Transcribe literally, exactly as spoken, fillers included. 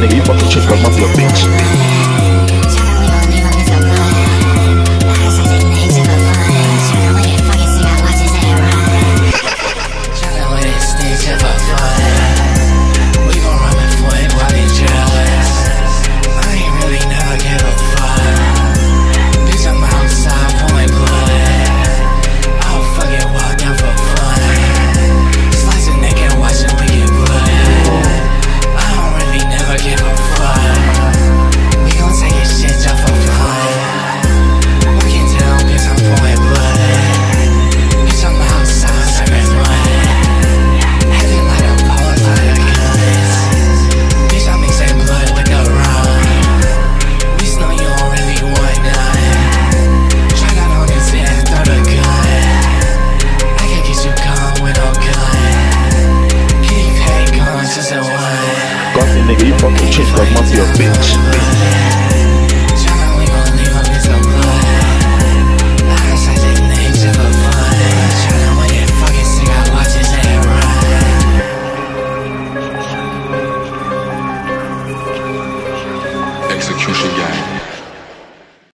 nigga, you fucking chick, cause mafia bitch. Nigga, you fucking chick, cause mafia bitch. Execution gang.